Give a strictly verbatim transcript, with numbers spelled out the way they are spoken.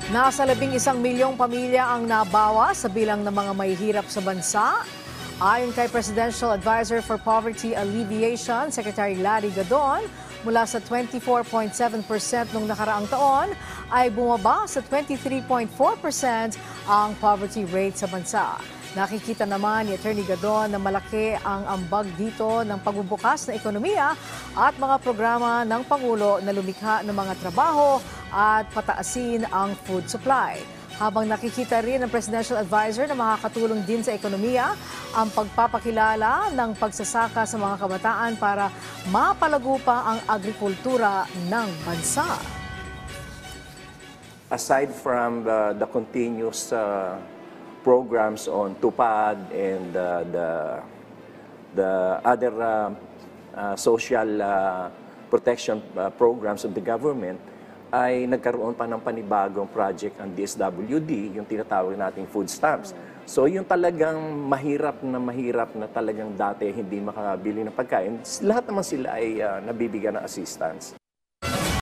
Nasa labing isang milyong pamilya ang nabawa sa bilang ng mga mahihirap sa bansa. Ayon kay Presidential Advisor for Poverty Alleviation, Secretary Larry Gadon, mula sa twenty-four point seven percent noong nakaraang taon ay bumaba sa twenty-three point four percent ang poverty rate sa bansa. Nakikita naman ni Attorney Gadon na malaki ang ambag dito ng pagbubukas ng ekonomiya at mga programa ng Pangulo na lumikha ng mga trabaho at pataasin ang food supply. Habang nakikita rin ng Presidential Advisor na makakatulong din sa ekonomiya ang pagpapakilala ng pagsasaka sa mga kabataan para mapalago pa ang agrikultura ng bansa. Aside from the, the continuous uh, programs on TUPAD and uh, the, the other uh, uh, social uh, protection uh, programs of the government, ay nagkaroon pa ng panibagong project ang D S W D, yung tinatawag nating food stamps. So yung talagang mahirap na mahirap na talagang dati hindi makabili ng pagkain, lahat naman sila ay uh, nabibigyan ng assistance.